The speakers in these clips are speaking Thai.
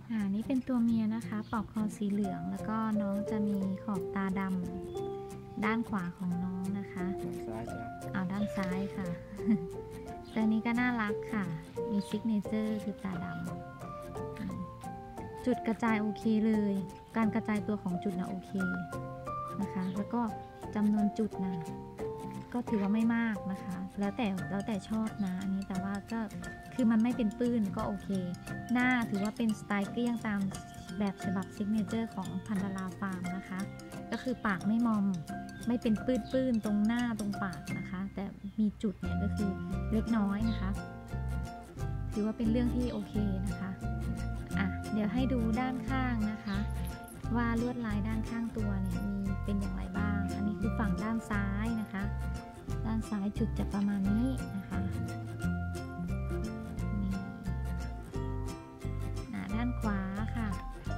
นี่เป็นตัวเมียนะคะปลอกคอสีเหลืองแล้วก็น้องจะมีขอบตาดำด้านขวาของน้องนะคะซ้ายจ้ะด้านซ้ายค่ะ ตัวนี้ก็น่ารักค่ะมีซิกเนเจอร์คือตาดำจุดกระจายโอเคเลยการกระจายตัวของจุดนะโอเคนะคะแล้วก็จำนวนจุดนะก็ถือว่าไม่มากนะคะแล้วแต่ชอบนะอันนี้แต่ว่าก็คือมันไม่เป็นปื้นก็โอเคหน้าถือว่าเป็นสไตล์เกลี้ยงตามแบบฉบับซิกเนเจอร์ของพันดาราฟาร์มนะคะก็คือปากไม่มอมไม่เป็นปื้นตรงหน้าตรงปากนะคะแต่มีจุดเนี่ยก็คือเล็กน้อยนะคะถือว่าเป็นเรื่องที่โอเคนะคะเดี๋ยวให้ดูด้านข้างนะคะว่าลวดลายด้านข้างตัวเนี่ยมีเป็นอย่างไรบ้างอันนี้คือฝั่งด้านซ้ายนะคะด้านซ้ายจุดจะประมาณนี้นะคะนี่ด้านขวาค่ะ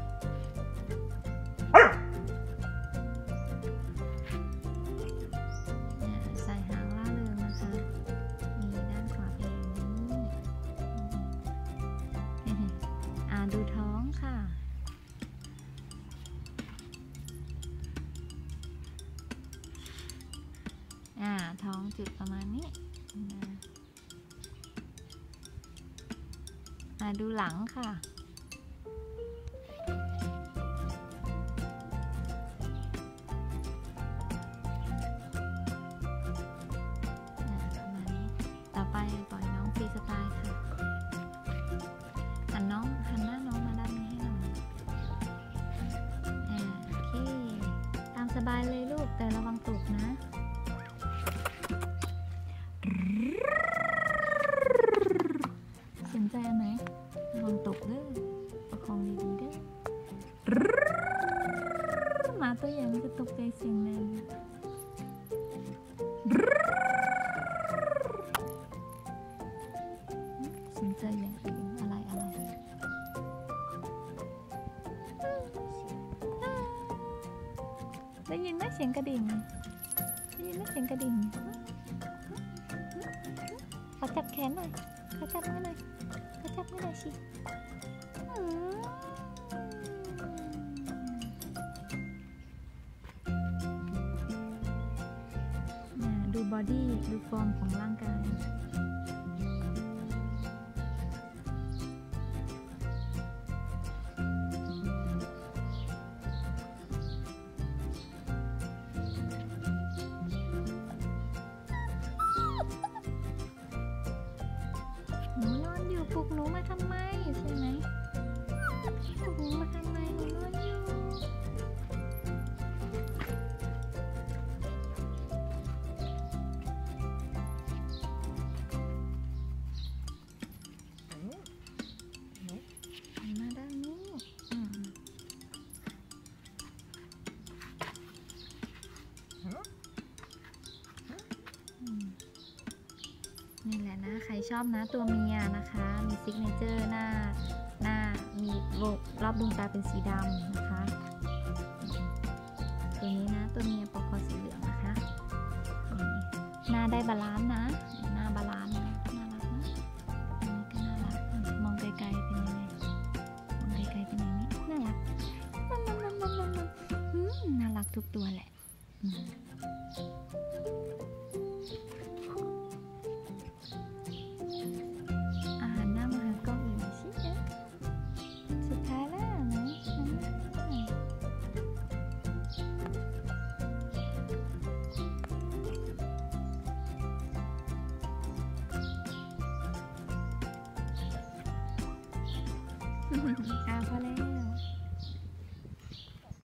ใส่หางล่าเริงนะคะมีด้านขวาเป็นอย่างนี้ดูท้องค่ะท้องจุดประมาณนี้ดูหลังค่ะประมาณนี้ต่อไปปล่อยน้องฟรีสไตล์ค่ะหันหน้าน้องมาด้านนี้ให้หน่อยโอเคตามสบายเลยลูกแต่ระวังตกนะสนใจอันไหนระวังตกเด้อประคองดีๆเด้อหมาตัวใหญ่มันจะตกใจเสียงแรงสนใจอย่างอื่นอะไรได้ยินไหมเสียงกระดิ่งได้ยินไหมเสียงกระดิ่งขอจับแขนหน่อยขอจับมือหน่อยขอจับมือหน่อยสิดูบอดี้ดูฟอร์มของร่างกายหนูนอนอยู่ปลุกหนูมาทำไมใช่ไหมปลุกหนูมาทำไมหนูนอนอยู่มาด้านนี้นี่แหละนะใครชอบนะตัวเมียนะคะมีซิกเนเจอร์หน้ามีโบกรอบดวงตาเป็นสีดำนะคะตัวนี้นะตัวเมียปลอกคอสีเหลืองนะคะหน้าได้บาลานซ์นะหน้าบาลานซ์นะน่ารักนะอันนี้ก็น่ารักมองไกลๆเป็นยังไงมองไกลๆเป็นอย่างนี้น่ารักน่ารักทุกตัวแหละพอแล้ว